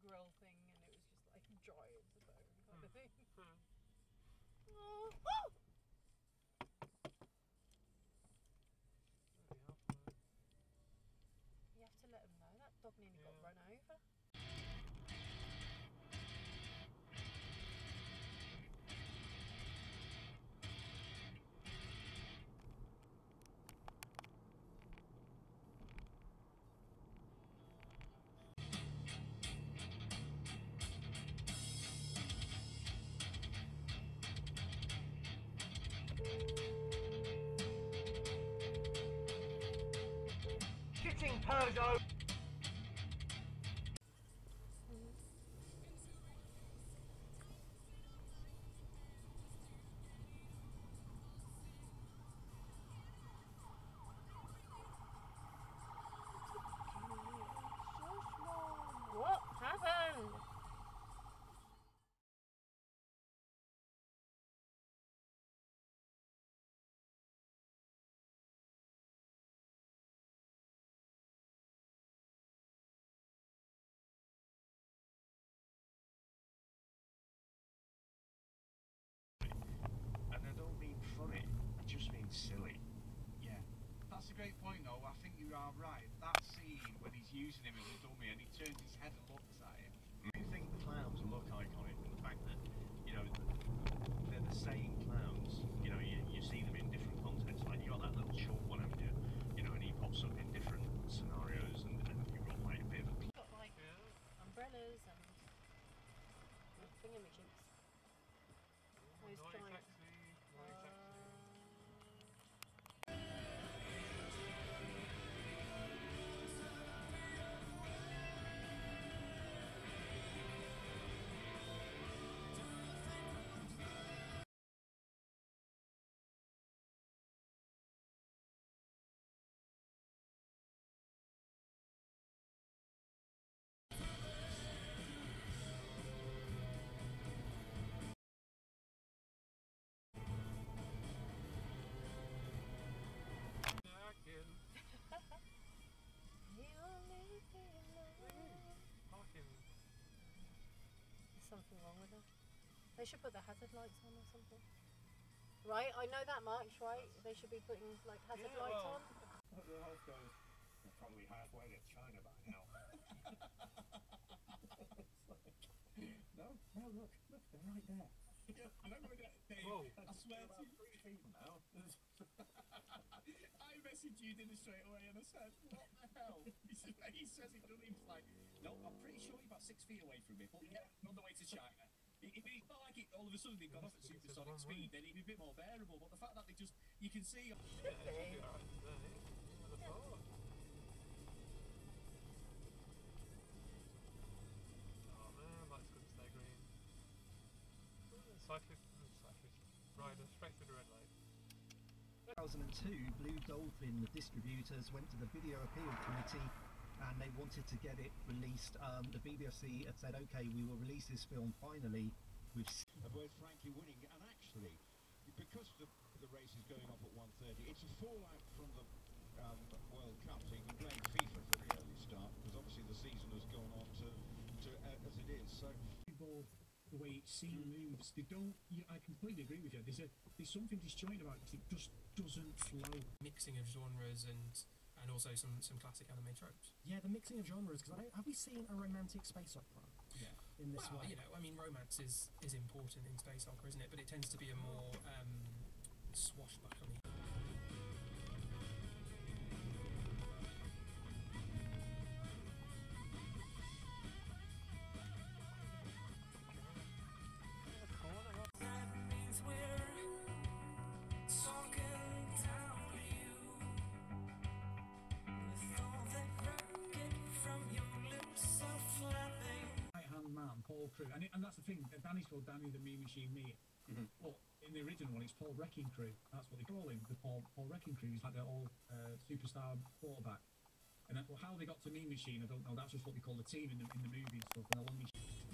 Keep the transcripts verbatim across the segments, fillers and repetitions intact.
grill thing, and it was just like giant bone kind of thing. Hmm. Oh. Oh! You have to let them know. That dog nearly yeah. got run over. Shitting Peugeot! What happened? And I don't mean funny, I just mean silly. Yeah, that's a great point though. I think you are right. That scene when he's using him as a dummy and he turns his head and looks at him. I do think clowns look iconic in the fact that, you know, they're the same clowns. You know, you, you see them in different contexts. Like, you got that little short one, haven't you? You know, and he pops up in different scenarios, and, and you've got like a bit of a... You've got like yeah. umbrellas and thingamajigs. Those Night giant... taxi, night uh... taxi. There's something wrong with them. They should put the hazard lights on or something. Right, I know that much, right? They should be putting like hazard yeah, lights well, on. The house goes, they're probably halfway to China by now. It's like, no, no, look, look, they're right there. Yeah, I remember that, Dave. Whoa. I swear to you. Three feet now. I messaged you dinner straight away and I said, what the hell? He, said, he says he doesn't. He's like, no, I'm pretty sure you're about six feet away from me, but yeah, on the way to China. If it's not like it, all of a sudden they've gone off at supersonic speed, then it'd be a bit more bearable. But the fact that they just, you can see. Yeah, it should be alright today. What the fuck? Oh man, that's good to stay green. Cyclist, cyclist, rider straight through the red light. two thousand two, Blue Dolphin, the distributors, went to the Video Appeal Committee and they wanted to get it released. Um, the B B F C had said, okay, we will release this film finally. We've avoid frankly winning, and actually, because the, the race is going off at one thirty, it's a fallout from the um, World Cup, so you can blame FIFA for the early start, because obviously the season has gone on to, to uh, as it is. So. The way each scene moves, they don't. You, I completely agree with you. There's a there's something disjointed about it. It just doesn't flow. Mixing of genres and and also some some classic anime tropes. Yeah, the mixing of genres. Because I don't, have we seen a romantic space opera? Yeah. In this well, way, you know, I mean, romance is is important in space opera, isn't it? But it tends to be a more um, swashbuckling. Man, Paul Crew, and, it, and that's the thing. Danny's called Danny the Mean Machine Me, mm-hmm. But in the original one, it's Paul Wrecking Crew. That's what they call him. The Paul Paul Wrecking Crew. He's like the old uh, superstar quarterback. And then, well, how they got to Mean Machine, I don't know. That's just what they call the team in the in the movie and stuff. And only...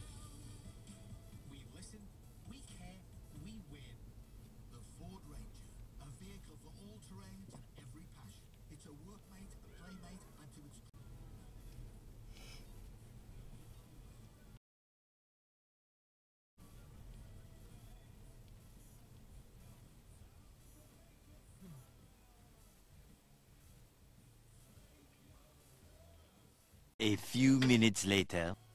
We listen, we care, we win. The Ford Ranger, a vehicle for all terrains and every passion. It's a workmate, a playmate, and to its A few minutes later.